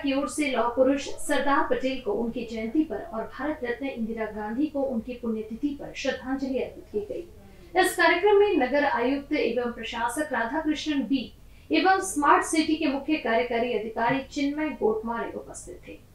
की ओर से लौह पुरुष सरदार पटेल को उनकी जयंती पर और भारत रत्न इंदिरा गांधी को उनकी पुण्यतिथि पर श्रद्धांजलि अर्पित की गई। इस कार्यक्रम में नगर आयुक्त एवं प्रशासक राधाकृष्णन बी एवं स्मार्ट सिटी के मुख्य कार्यकारी अधिकारी चिन्मय गोटमारे उपस्थित थे।